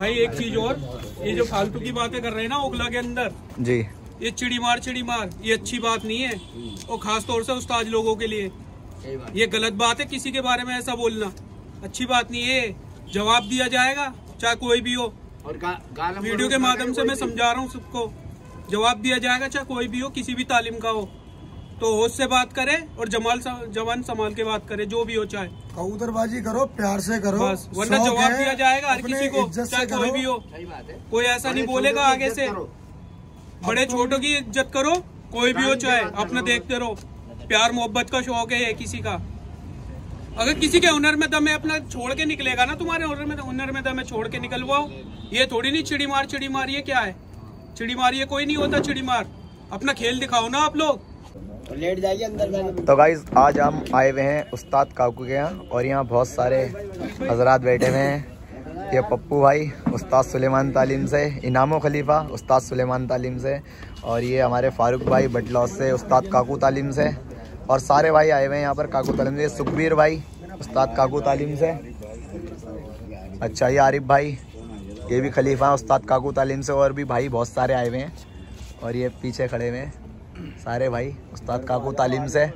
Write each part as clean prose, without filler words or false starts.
भाई एक चीज और, ये जो फालतू की बातें कर रहे हैं ना ओखला के अंदर जी, ये चिड़ी मार ये अच्छी बात नहीं है, और खास तौर से उस्ताद लोगों के लिए ये गलत बात है। किसी के बारे में ऐसा बोलना अच्छी बात नहीं है। जवाब दिया जाएगा चाहे कोई भी हो, और वीडियो के माध्यम से मैं समझा रहा हूँ सबको, जवाब दिया जाएगा चाहे कोई भी हो, किसी भी तालीम का हो, तो होश से बात करे और जवान संभाल के बात करे, जो भी हो। चाहे कबूतरबाजी करो, प्यार से करो बस, वरना जवाब दिया जाएगा हर किसी को, चाहे कोई भी हो। कोई ऐसा नहीं बोलेगा आगे से। बड़े छोटों की इज्जत करो, कोई भी हो, चाहे अपना देखते रहो। प्यार मोहब्बत का शौक है किसी का। अगर किसी के हुनर में दम है अपना छोड़ के निकलेगा ना, तुम्हारे हुनर में दम है छोड़ के निकलवाओ। ये थोड़ी नहीं चिड़ी मार ये क्या है? चिड़ी मार ये कोई नहीं होता। चिड़ी मार अपना खेल दिखाओ ना आप लोग, लेट जाइए अंदर। तो गाइज आज हम आए हुए हैं उस्ताद काकू के यहाँ, और यहाँ बहुत सारे हजरात बैठे हुए हैं। ये पप्पू भाई उस्ताद सुलेमान तालीम से, इनामो खलीफा उस्ताद सुलेमान तालीम से, और ये हमारे फारूक भाई बटलौस से उस्ताद काकू तालीम से, और सारे भाई आए हुए हैं यहाँ पर काकू तालीम से। सुखबीर भाई उस्ताद काकू तालीम से। अच्छा, ये आरिफ भाई, ये भी खलीफा उस्ताद काकू तालीम से, और भी भाई बहुत सारे आए हुए हैं। और ये पीछे खड़े हुए हैं सारे भाई उस्ताद काकू तालीम से,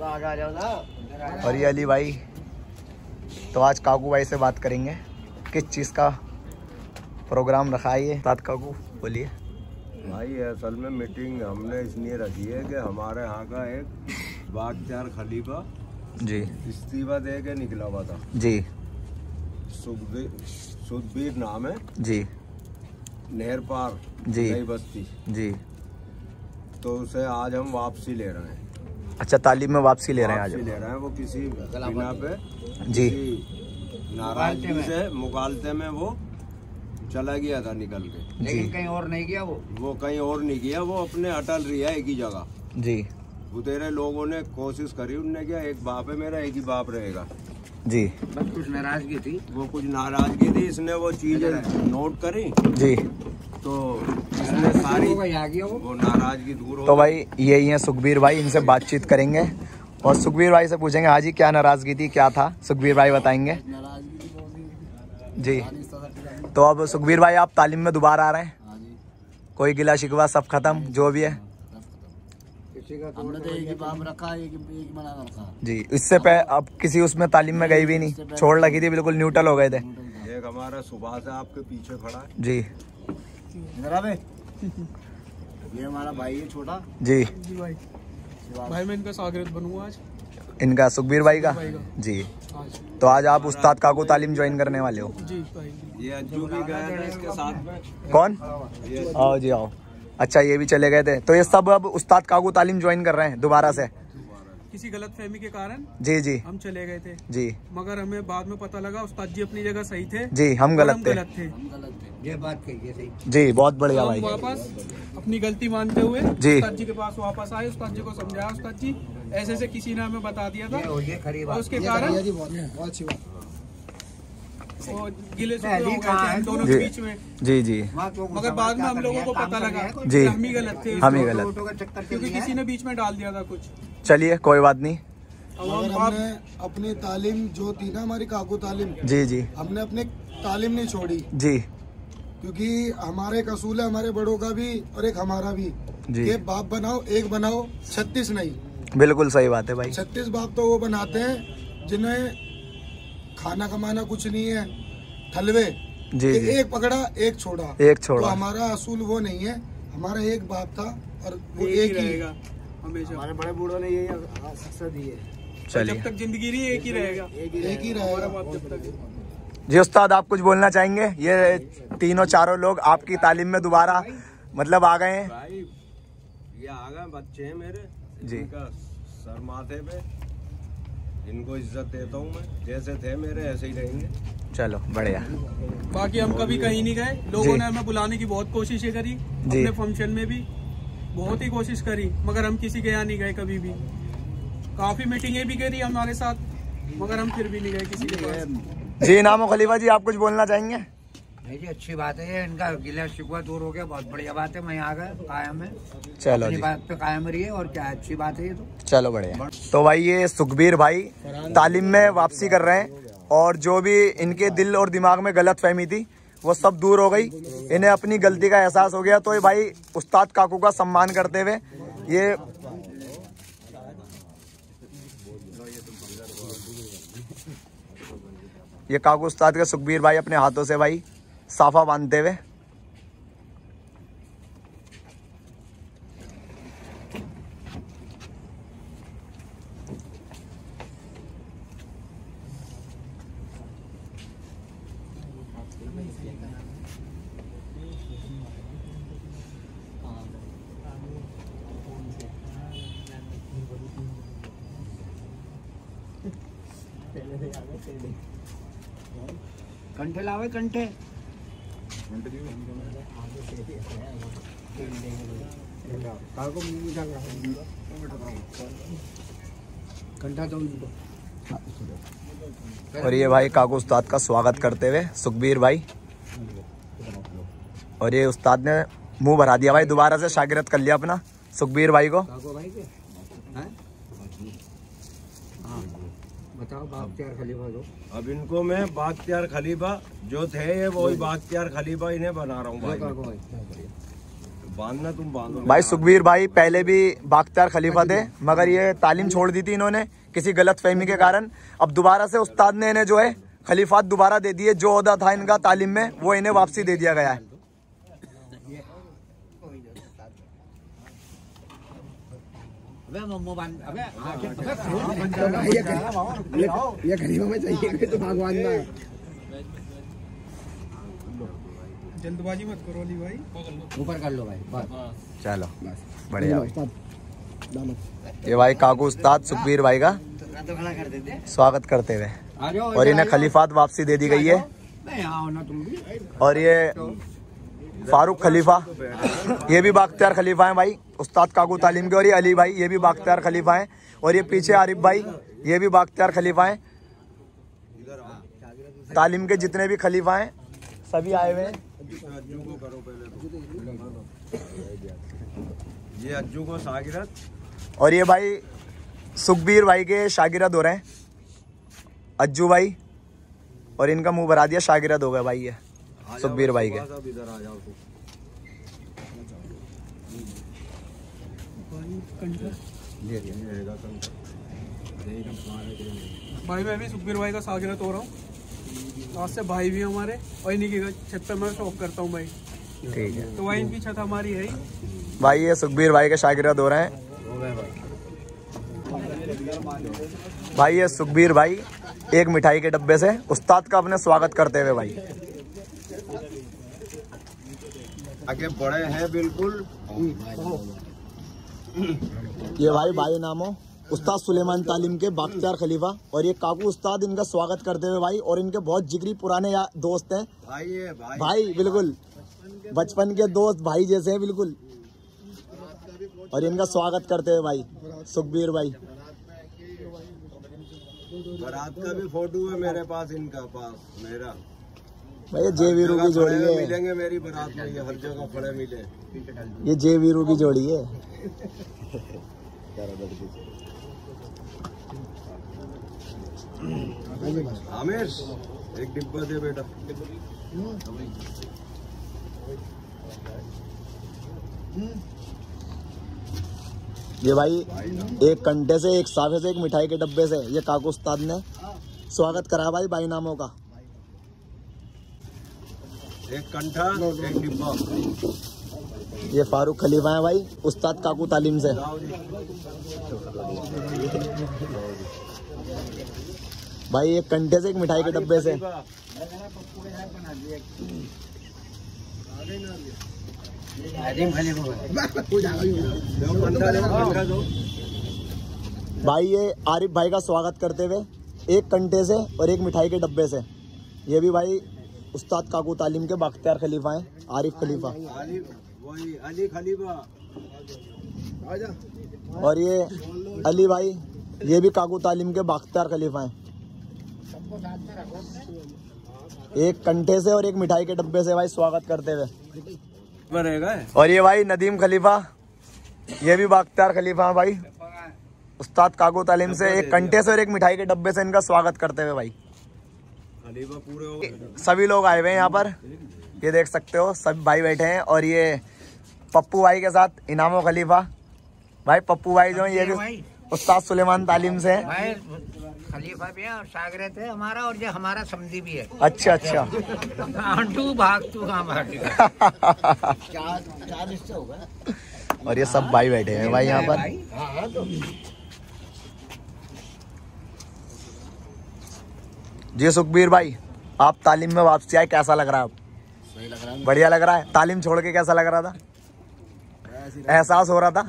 और ये अली भाई। तो आज काकू भाई से बात करेंगे किस चीज़ का प्रोग्राम रखा है ये। उस्ताद काकू बोलिए। भाई असल में मीटिंग हमने इसलिए रखी है कि हमारे यहाँ का एक बागचार खलीफा जी इस्तीफा दे के निकला हुआ था जी, सुखबीर नाम है जी, नहर पार जी, नई बस्ती जी। तो उसे आज हम वापसी ले रहे हैं। अच्छा, तालीम में वापसी ले रहे हैं आज? ले रहे हैं। वो किसी बिना पे जी, नाराजगी से मुगालते में वो चला गया था निकल के, लेकिन कहीं और नहीं गया। वो कहीं और नहीं गया, वो अपने अटल रहा है एक ही जगह जी। बुतेरे लोगों ने कोशिश करी, उनने क्या एक बाप है मेरा, एक ही बाप रहेगा जी। बस कुछ नाराजगी थी, कुछ नाराजगी थी, इसने वो चीजें नोट करी जी, तो इसने सारी वो नाराजगी दूर हो। तो भाई यही है सुखबीर भाई, इनसे बातचीत करेंगे और सुखबीर भाई से पूछेंगे हाजी क्या नाराजगी थी, क्या था, सुखबीर भाई बताएंगे जी। तो अब सुखबीर भाई आप तालीम में दोबारा आ रहे हैं, कोई गिला शिकवा सब खत्म जो भी है हमने तो एक ही बाप रखा, एक ही बना रखा जी। इससे अब किसी उसमें तालीम में गई भी नहीं, छोड़ लगी थी, बिल्कुल न्यूट्रल हो गए थे। एक हमारा सुबह से आपके पीछे खड़ा है जी, ये हमारा भाई है छोटा जी भाई मैं इनका शागिर्द बनूंगा आज, इनका सुखबीर भाई का जी। तो आज आप उस्ताद काकू तालीम ज्वाइन करने वाले हो जी भाई। ये अज्जू भी गया था इसके साथ में। कौन? आओ जी आओ। अच्छा, ये भी चले गए थे। तो ये सब अब उस्ताद काकू तालीम ज्वाइन कर रहे हैं दोबारा से? किसी गलत फहमी के कारण जी जी हम चले गए थे जी, मगर हमें बाद में पता लगा उस्ताद जी अपनी जगह सही थे जी, हम गलत थे। ये बात कही सही जी, बहुत बढ़िया भाई। वापस अपनी गलती मानते हुए जी उस्ताद जी के पास वापस आए, उस्ताद जी को समझाया, उस्ताद जी ऐसे से किसी ने हमें बता दिया था और उसके कारण गिले दोनों के बीच में जी जी, मगर बाद में हम लोगों को पता लगा जी हम ही गलत थे, हम ही गलत, क्योंकि किसी ने बीच में डाल दिया था कुछ। चलिए कोई बात नहीं। हमने अपनी तालीम जो थी ना हमारी काकू तालीम जी जी, हमने अपने तालीम नहीं छोड़ी जी, क्योंकि हमारे एक असूल है हमारे बड़ों का भी और एक हमारा भी जी। ये बाप बनाओ एक बनाओ 36 नहीं। बिल्कुल सही बात है भाई। 36 बाप तो वो बनाते हैं जिन्हें खाना कमाना कुछ नहीं है, थलवे जी जी, एक पकड़ा एक छोड़ा, एक छोड़ा। तो हमारा असूल वो नहीं है, हमारा एक बाप था और वो एक ही रहेगा हमेशा। हमारे बड़े बूढ़ों ने यही शिक्षा दी है, चलिए जब तक जिंदगी रही एक ही रहेगा, एक ही रहेगा बाप जब तक। जी। उस्ताद आप कुछ बोलना चाहेंगे? ये तीनों चारों लोग आपकी तालीम में दोबारा मतलब आ गए हैं भाई, ये आ गए बच्चे हैं मेरे जी, इनका सर माथे पे, इनको इज्जत देता हूँ मैं, जैसे थे मेरे ऐसे ही रहेंगे। चलो बढ़िया। बाकी हम कभी कहीं नहीं गए, लोगों ने हमें बुलाने की बहुत कोशिशें करी, अपने फंक्शन में भी बहुत ही कोशिश करी, मगर हम किसी के यहाँ नहीं गए कभी भी। काफी मीटिंगें भी करी हमारे साथ, मगर हम फिर भी नहीं गए किसी के पास। जी नामो खलीफा जी आप कुछ बोलना चाहेंगे? नहीं जी, अच्छी बात है, इनका गिला शिकवा दूर हो गया, बहुत बढ़िया बात है। मैं यहाँ गया कायम है, चलो अपनी जी, बात पे कायम रही है और क्या अच्छी बात है ये तो। चलो बढ़िया। तो भाई ये सुखबीर भाई तालीम में वापसी कर रहे हैं, और जो भी इनके दिल और दिमाग में गलत फहमी थी वो सब दूर हो गई। इन्हें अपनी गलती का एहसास हो गया, तो ये भाई उस्ताद काकू का सम्मान करते हुए ये काकू उस्ताद के सुखबीर भाई अपने हाथों से भाई साफा बांधते हुए कंठे लावे कंठे कंठा तो। और ये भाई काकू उस्ताद का स्वागत करते हुए सुखबीर भाई, और ये उस्ताद ने मुंह भरा दिया भाई, दोबारा से शागिर्द कर लिया अपना सुखबीर भाई को। बताओ बाख्तियार खलीफा दो। अब इनको मैं बाख्तियार खलीफा जो थे ये वही बाख्तियार खलीफा इन्हें बना रहा हूँ भाई। बांधना तुम बांधो भाई। सुखबीर भाई पहले भी बाख्तियार खलीफा थे, मगर ये तालीम छोड़ दी थी इन्होंने किसी गलत फहमी के कारण। अब दोबारा से उस्ताद ने इन्हें जो है खलीफात दोबारा दे दिए, जो ओहदा था इनका तालीम में वो इन्हें वापसी दे दिया गया है। ये खलीफा में चाहिए तो भगवान ना जल्दबाजी मत करो ली भाई, ऊपर कर लो भाई। चलो बढ़िया। ये भाई काकू उस्ताद सुखबीर भाई का स्वागत करते हुए, और इन्हें खलीफात वापसी दे दी गई है। और ये फारूक खलीफा ये भी बाख्तियार खलीफा है भाई उस्ताद काकू तालीम के, और ये अली भाई ये भी बाख्तियार खलीफा है, और ये पीछे आरिफ भाई ये भी बाख्तियार खलीफा है। तालीम के जितने भी खलीफा हैं सभी आए हुए हैं। ये अज्जू को शागिर्द, और ये भाई सुखबीर भाई के शागिर्द हो रहे हैं अज्जू भाई, और इनका मुंह भरा दिया, शागिर्द हो गए भाई ये सुखबीर भाई के। इधर आ जाओ तू। भाई मैं भी सुखबीर भाई का शागिर्द हो रहा हूँ, आज से भाई भी हमारे, और इन्हीं की छत पे मैं शॉप करता हूँ भाई। ठीक है, तो भाई इनकी छत हमारी है ही भाई ये सुखबीर भाई के शागिर्द हो रहे हैं भाई। ये सुखबीर भाई एक मिठाई के डब्बे से उस्ताद का अपने स्वागत करते हुए भाई आगे बड़े हैं बिल्कुल। ये भाई नामो उस्ताद सुलेमान तालीम के बाख्तियार खलीफा, और ये काकू उस्ताद इनका स्वागत करते हुए भाई, और इनके बहुत जिगरी पुराने दोस्त हैं भाई बिल्कुल बचपन के दोस्त भाई जैसे हैं बिल्कुल, और इनका स्वागत करते हुए भाई सुखबीर भाई। बारात का भी फोटो है मेरे पास, इनका पास मेरा भाई जे वीरू की जोड़ी है, मिलेंगे मेरी बारात में, ये हर जगह खड़े मिले। ये जे वीरू की जोड़ी है। आमिर एक डिब्बा दे बेटा। ये भाई एक कंटे से, एक साफे से, एक मिठाई के डब्बे से ये काकू उस्ताद ने स्वागत करा भाई नामों का। एक कंठा एक डिब्बा। ये फारूक खलीफा है भाई उस्ताद काकू तालीम से। भाई एक कंटे से, एक मिठाई के डब्बे से। भाई ये आरिफ भाई का स्वागत करते हुए एक कंटे से और एक मिठाई के डब्बे से। ये भी भाई उस्ताद काकू तालीम के बाख्तियार खलीफा हैं, आरिफ खलीफा। अली खलीफा। और ये अली भाई ये भी काकू तालीम के बाख्तियार खलीफा हैं। एक कंटे से और एक मिठाई के डब्बे से भाई स्वागत करते हुए। और ये भाई नदीम खलीफा ये भी बाख्तियार खलीफा है भाई उस्ताद काकू तालीम से। एक कंटे से और एक मिठाई के डब्बे से इनका स्वागत करते हुए भाई खलीफा पूरे हो गए। सभी लोग आए हुए हैं यहाँ पर। ये देख सकते हो सभी भाई बैठे हैं और ये पप्पू भाई के साथ इनामो खलीफा भाई। पप्पू भाई जो है ये भी उस्ताद सुलेमान तालीम से है भाई, खलीफा भी है और शागिर्द है हमारा, और ये हमारा समझी भी है। अच्छा अच्छा। आंटू भाग तू कहाँ भाग और ये सब भाई बैठे हैं भाई यहाँ पर। जी सुखबीर भाई, आप तालीम में वापसी आए, कैसा लग रहा है? सही लग रहा है, बढ़िया लग रहा है। तालीम छोड़ के कैसा लग रहा था? एहसास हो रहा था?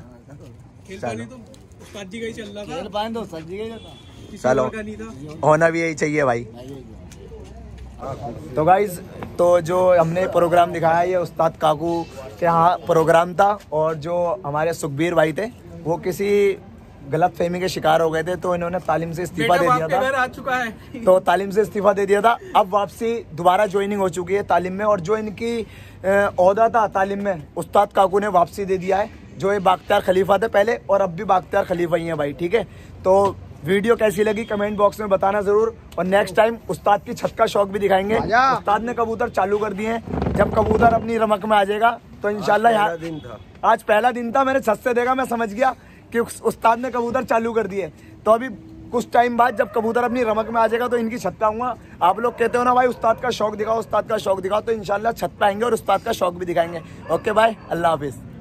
चलो होना भी यही चाहिए भाई। तो गाइज, तो जो हमने प्रोग्राम दिखाया ये उस्ताद काकू के यहाँ प्रोग्राम था, और जो हमारे सुखबीर भाई थे वो किसी गलत फहमी के शिकार हो गए थे, तो इन्होंने तालीम से इस्तीफा दे दिया था। आ चुका है तो तालीम से इस्तीफा दे दिया था। अब वापसी दोबारा ज्वाइनिंग हो चुकी है तालीम में, और जो इनकी ओहदा था तालीम में उस्ताद काकू ने वापसी दे दिया है। जो ये बाख्तियार खलीफा थे पहले, और अब भी बाख्तियार खलीफा ही है भाई। ठीक है, तो वीडियो कैसी लगी कमेंट बॉक्स में बताना जरूर, और नेक्स्ट टाइम उस्ताद की छत का शौक भी दिखाएंगे। उस्ताद ने कबूतर चालू कर दिए हैं, जब कबूतर अपनी रमक में आ जाएगा तो इंशाल्लाह यहाँ आज पहला दिन था, मैंने छत से देखा, मैं समझ गया कि उस्ताद ने कबूतर चालू कर दिए। तो अभी कुछ टाइम बाद जब कबूतर अपनी रमक में आ जाएगा तो इनकी छत पे आऊंगा। आप लोग कहते हो ना भाई उस्ताद का शौक दिखाओ, उस्ताद का शौक दिखाओ, तो इंशाल्लाह छत पे आएंगे और उस्ताद का शौक भी दिखाएंगे। ओके बाय, अल्लाह हाफिज।